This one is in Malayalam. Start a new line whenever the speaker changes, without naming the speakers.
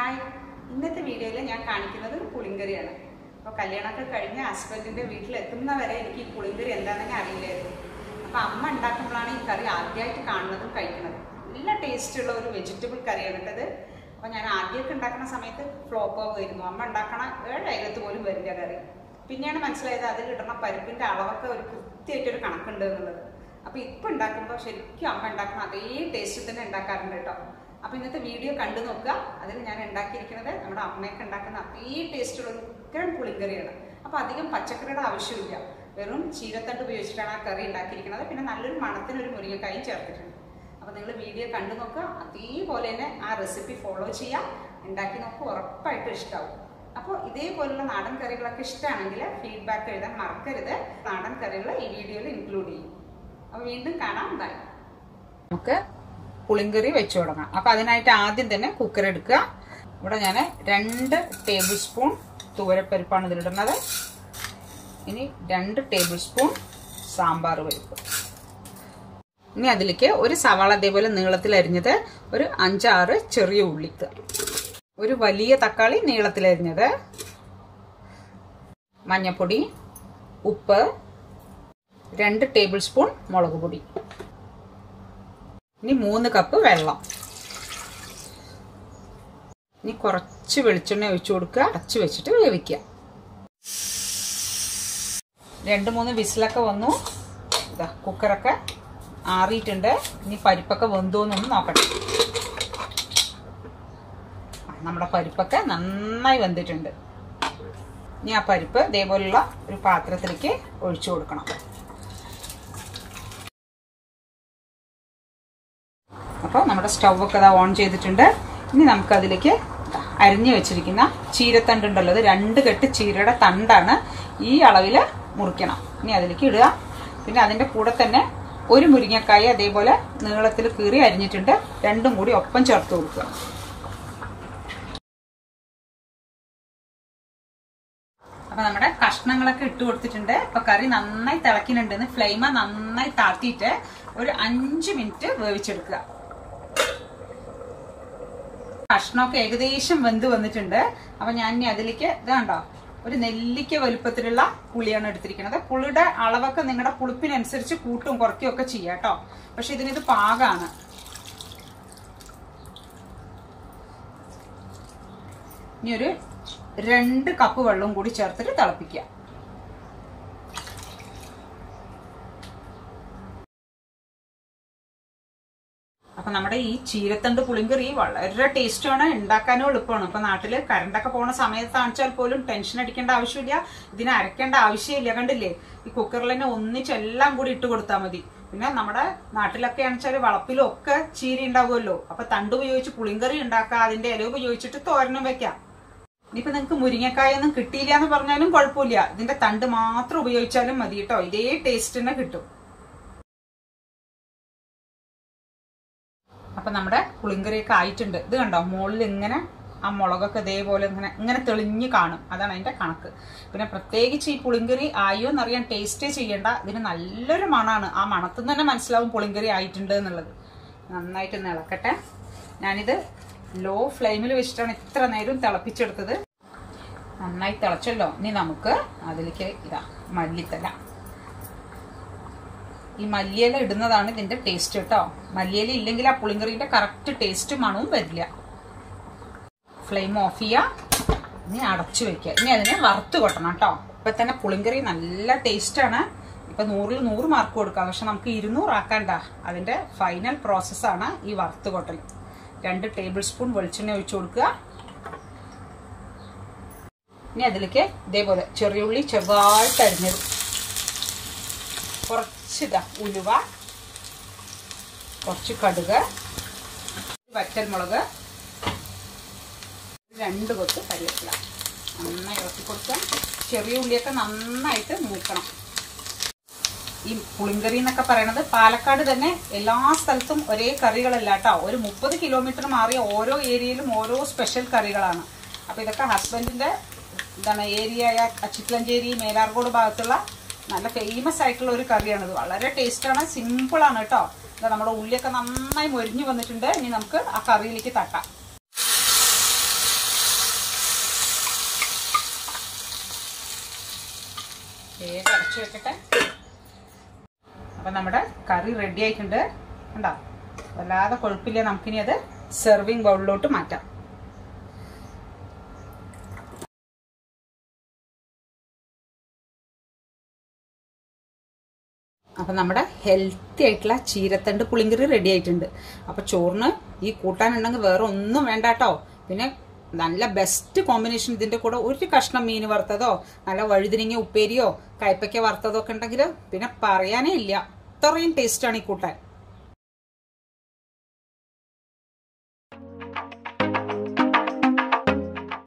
ഹായ്, ഇന്നത്തെ വീഡിയോയിൽ ഞാൻ കാണിക്കുന്നത് ഒരു പുളിങ്കറിയാണ്. അപ്പോൾ കല്യാണമൊക്കെ കഴിഞ്ഞ ഹസ്ബൻഡിൻ്റെ വീട്ടിലെത്തുന്നവരെ എനിക്ക് ഈ പുളിങ്കറി എന്താണെന്ന് അറിയില്ലായിരുന്നു. അപ്പോൾ അമ്മ ഉണ്ടാക്കുമ്പോഴാണ് ഈ കറി ആദ്യമായിട്ട് കാണുന്നതും കഴിക്കുന്നത്. നല്ല ടേസ്റ്റുള്ള ഒരു വെജിറ്റബിൾ കറിയാണ് കേട്ടത്. അപ്പോൾ ഞാൻ ആദ്യമൊക്കെ ഉണ്ടാക്കുന്ന സമയത്ത് ഫ്ലോപ്പ് ആവുമായിരുന്നു. അമ്മ ഉണ്ടാക്കണ 7 അയലത്ത് പോലും വരില്ല കറി. പിന്നെയാണ് മനസ്സിലായത് അതിൽ ഇടുന്ന പരിപ്പിൻ്റെ അളവൊക്കെ ഒരു കൃത്യമായിട്ടൊരു കണക്കുണ്ട് എന്നുള്ളത്. അപ്പോൾ ഇപ്പോൾ ഉണ്ടാക്കുമ്പോൾ ശരിക്കും അമ്മ ഉണ്ടാക്കുന്ന അതേ ടേസ്റ്റ് തന്നെ ഉണ്ടാക്കാറുണ്ട് കേട്ടോ. അപ്പോൾ ഇന്നത്തെ വീഡിയോ കണ്ടു നോക്കുക. അതിൽ ഞാൻ ഉണ്ടാക്കിയിരിക്കുന്നത് നമ്മുടെ അമ്മയൊക്കെ ഉണ്ടാക്കുന്ന അതേ ടേസ്റ്റുള്ള ഒരു ഉഗ്രൻ പുളിങ്കറിയാണ്. അപ്പോൾ അധികം പച്ചക്കറിയുടെ ആവശ്യമില്ല, വെറും ചീരത്തണ്ട് ഉപയോഗിച്ചിട്ടാണ് ആ കറി ഉണ്ടാക്കിയിരിക്കുന്നത്. പിന്നെ നല്ലൊരു മണത്തിനൊരു മുരിങ്ങക്കായും ചേർത്തിട്ടുണ്ട്. അപ്പോൾ നിങ്ങൾ വീഡിയോ കണ്ടു നോക്കുക, അതേപോലെ തന്നെ ആ റെസിപ്പി ഫോളോ ചെയ്യുക, ഉണ്ടാക്കി നോക്കുക, ഉറപ്പായിട്ടും ഇഷ്ടമാവും. അപ്പോൾ ഇതേപോലുള്ള നാടൻ കറികളൊക്കെ ഇഷ്ടമാണെങ്കിൽ ഫീഡ്ബാക്ക് എഴുതാൻ മറക്കരുത്. നാടൻ കറികൾ ഈ വീഡിയോയിൽ ഇൻക്ലൂഡ് ചെയ്യും. അപ്പോൾ വീണ്ടും കാണാം. ബൈ. നമുക്ക് പുളിങ്കറി വെച്ചു തുടങ്ങാം. അപ്പോൾ അതിനായിട്ട് ആദ്യം തന്നെ കുക്കർ എടുക്കുക. ഇവിടെ ഞാൻ 2 ടേബിൾ സ്പൂൺ തുവരപ്പരിപ്പാണ് ഇതിലിടുന്നത്. ഇനി 2 ടേബിൾ സ്പൂൺ സാമ്പാർ പരിപ്പ്. ഇനി അതിലേക്ക് ഒരു സവാള അതേപോലെ നീളത്തിൽ അരിഞ്ഞത്, ഒരു 5-6 ചെറിയ ഉള്ളി, ഒരു വലിയ തക്കാളി നീളത്തിൽ അരിഞ്ഞത്, മഞ്ഞൾപ്പൊടി, ഉപ്പ്, 2 ടേബിൾ സ്പൂൺ മുളക് പൊടി, ഇനി 3 കപ്പ് വെള്ളം. ഇനി കുറച്ച് വെളിച്ചെണ്ണ ഒഴിച്ചു കൊടുക്കുക. അടച്ചു വെച്ചിട്ട് വേവിക്കുക. 2-3 വിസിലൊക്കെ വന്നു. ഇതാ കുക്കറൊക്കെ ആറിയിട്ടുണ്ട്. ഇനി പരിപ്പൊക്കെ വെന്തോന്നൊന്ന് നോക്കട്ടെ. നമ്മുടെ പരിപ്പൊക്കെ നന്നായി വെന്തിട്ടുണ്ട്. ഇനി ആ പരിപ്പ് ഇതേപോലുള്ള ഒരു പാത്രത്തിലേക്ക് ഒഴിച്ചു കൊടുക്കണം. അപ്പോൾ നമ്മുടെ സ്റ്റൗവൊക്കെ ഇതാ ഓൺ ചെയ്തിട്ടുണ്ട്. ഇനി നമുക്ക് അതിലേക്ക് അരിഞ്ഞു വെച്ചിരിക്കുന്ന ചീരത്തണ്ട് ഉണ്ടല്ലോ, അത് 2 കെട്ട് ചീരയുടെ തണ്ടാണ്. ഈ അളവിൽ മുറിക്കണം. ഇനി അതിലേക്ക് ഇടുക. പിന്നെ അതിൻ്റെ കൂടെ തന്നെ ഒരു മുരിങ്ങക്കായ അതേപോലെ നീളത്തിൽ കീറി അരിഞ്ഞിട്ടുണ്ട്. രണ്ടും കൂടി ഒപ്പം ചേർത്ത് കൊടുക്കുക. അപ്പൊ നമ്മുടെ കഷ്ണങ്ങളൊക്കെ ഇട്ട് കൊടുത്തിട്ടുണ്ട്. ഇപ്പൊ കറി നന്നായി തിളക്കുന്നുണ്ടെന്ന്. ഫ്ലെയിമ നന്നായി താത്തിയിട്ട് ഒരു 5 മിനിറ്റ് വേവിച്ചെടുക്കുക. കഷ്ണമൊക്കെ ഏകദേശം വെന്ത് വന്നിട്ടുണ്ട്. അപ്പൊ ഞാൻ ഇനി അതിലേക്ക് ഇതാണ്ടോ ഒരു നെല്ലിക്ക വലുപ്പത്തിലുള്ള പുളിയാണ് എടുത്തിരിക്കുന്നത്. പുളിയുടെ അളവൊക്കെ നിങ്ങളുടെ പുളിപ്പിനനുസരിച്ച് കൂട്ടും കുറയ്ക്കും ഒക്കെ ചെയ്യാം കേട്ടോ. പക്ഷെ ഇതിനിത് പാകമാണ്. ഇനി ഒരു 2 കപ്പ് വെള്ളം കൂടി ചേർത്തിട്ട് തിളപ്പിക്കുക. അപ്പൊ നമ്മുടെ ഈ ചീരത്തണ്ട് പുളിങ്കറി വളരെ ടേസ്റ്റാണ്, ഉണ്ടാക്കാനും എളുപ്പമാണ്. ഇപ്പൊ നാട്ടില് കറണ്ടൊക്കെ പോണ സമയത്താണെച്ചാൽ പോലും ടെൻഷൻ അടിക്കേണ്ട ആവശ്യമില്ല, ഇതിനെ അരക്കേണ്ട ആവശ്യമില്ല. കണ്ടില്ലേ, ഈ കുക്കറിൽ തന്നെ ഒന്നിച്ചെല്ലാം കൂടി ഇട്ട് കൊടുത്താൽ മതി. പിന്നെ നമ്മുടെ നാട്ടിലൊക്കെ ആണെച്ചാൽ വളപ്പിലും ഒക്കെ ചീര ഉണ്ടാവുമല്ലോ. അപ്പൊ തണ്ട് ഉപയോഗിച്ച് പുളിങ്കറി ഉണ്ടാക്കാം, അതിന്റെ ഇല ഉപയോഗിച്ചിട്ട് തോരനും വെക്കാം. ഇനിയിപ്പോ നിങ്ങൾക്ക് മുരിങ്ങക്കായൊന്നും കിട്ടിയില്ല എന്ന് പറഞ്ഞാലും കുഴപ്പമില്ല, ഇതിന്റെ തണ്ട് മാത്രം ഉപയോഗിച്ചാലും മതി കേട്ടോ. ഇതേ ടേസ്റ്റ് തന്നെ കിട്ടും. അപ്പൊ നമ്മുടെ പുളിങ്കറിയൊക്കെ ആയിട്ടുണ്ട്. ഇത് കണ്ടോ, മുകളിൽ ഇങ്ങനെ ആ മുളകൊക്കെ ഇതേപോലെ ഇങ്ങനെ തെളിഞ്ഞ് കാണും. അതാണ് അതിന്റെ കണക്ക്. പിന്നെ പ്രത്യേകിച്ച് ഈ പുളിങ്കറി ആയോ എന്നറിയാൻ ടേസ്റ്റേ ചെയ്യേണ്ട, ഇതിന് നല്ലൊരു മണമാണ്. ആ മണത്തിൽ തന്നെ മനസ്സിലാവും പുളിങ്കറി ആയിട്ടുണ്ട് എന്നുള്ളത്. നന്നായിട്ട് ഇളക്കട്ടെ. ഞാനിത് ലോ ഫ്ലെയിമിൽ വെച്ചിട്ടാണ് ഇത്ര നേരം തിളപ്പിച്ചെടുത്തത്. നന്നായി തിളച്ചല്ലോ. ഇനി നമുക്ക് അതിലേക്ക് ഇതാ മല്ലിത്തല. ഈ മല്ലിയില ഇടുന്നതാണ് ഇതിന്റെ ടേസ്റ്റ് കേട്ടോ. മല്ലിയില ഇല്ലെങ്കിൽ ആ പുളിങ്കറിന്റെ കറക്റ്റ് ടേസ്റ്റ് മണവും വരില്ല. ഫ്ലെയിം ഓഫ് ചെയ്യുക. ഇനി അടച്ചു വെക്കുക. ഇനി അതിനെ വറുത്ത് കൊട്ടണം കേട്ടോ. ഇപ്പൊ തന്നെ പുളിങ്കറി നല്ല ടേസ്റ്റാണ്. ഇപ്പൊ 100-ൽ 100 മാർക്ക് കൊടുക്കാം. പക്ഷെ നമുക്ക് 200 ആക്കണ്ട. അതിന്റെ ഫൈനൽ പ്രോസസ്സാണ് ഈ വറുത്ത് കൊട്ടൽ. 2 ടേബിൾ സ്പൂൺ വെളിച്ചെണ്ണ ഒഴിച്ചു കൊടുക്കുക. ഇനി അതിലേക്ക് ഇതേപോലെ ചെറിയ ഉള്ളി ചെറുതായിട്ട് അരിഞ്ഞത്, കുറച്ച് ഉലുവ, കുറച്ച് കടുക്, വറ്റൽമുളക്, 2 കൊത്ത് കറിവേപ്പില. നന്നായി ഇളക്കി കൊടുക്കുക. ചെറിയ ഉള്ളിയൊക്കെ നന്നായിട്ട് മൂക്കണം. ഈ പുളിങ്കറി എന്നൊക്കെ പറയണത് പാലക്കാട് തന്നെ എല്ലാ സ്ഥലത്തും ഒരേ കറികളല്ല കേട്ടോ. ഒരു 30 കിലോമീറ്റർ മാറിയ ഓരോ ഏരിയയിലും ഓരോ സ്പെഷ്യൽ കറികളാണ്. അപ്പൊ ഇതൊക്കെ ഹസ്ബൻഡിന്റെ ഏരിയയായ ചിക്കലഞ്ചേരി മേലാർകോട് ഭാഗത്തുള്ള നല്ല ഫേമസ് ആയിട്ടുള്ള ഒരു കറിയാണിത്. വളരെ ടേസ്റ്റാണ്, സിമ്പിളാണ് കേട്ടോ. നമ്മുടെ ഉള്ളിയൊക്കെ നന്നായി മൊരിഞ്ഞു വന്നിട്ടുണ്ട്. ഇനി നമുക്ക് ആ കറിയിലേക്ക് തട്ടാം. ഒഴിച്ചു വെക്കട്ടെ. അപ്പം നമ്മുടെ കറി റെഡി ആയിട്ടുണ്ട്. കണ്ടോ, വല്ലാതെ കൊഴുപ്പില്ല. നമുക്കിനി അത് സെർവിങ് ബൗളിലോട്ട് മാറ്റാം. അപ്പം നമ്മുടെ ഹെൽത്തി ആയിട്ടുള്ള ചീരത്തണ്ട് പുളിങ്കറി റെഡി ആയിട്ടുണ്ട്. അപ്പം ചോറിന് ഈ കൂട്ടാനുണ്ടെങ്കിൽ വേറെ ഒന്നും വേണ്ട കേട്ടോ. പിന്നെ നല്ല ബെസ്റ്റ് കോമ്പിനേഷൻ ഇതിൻ്റെ കൂടെ ഒരു കഷ്ണം മീൻ വറുത്തതോ നല്ല വഴുതിരിങ്ങ ഉപ്പേരിയോ കയ്പ്പയ്ക്ക വറുത്തതോ ഒക്കെ ഉണ്ടെങ്കിൽ പിന്നെ പറയാനേ ഇല്ല. അത്രയും ടേസ്റ്റാണ് ഈ കൂട്ടാൻ.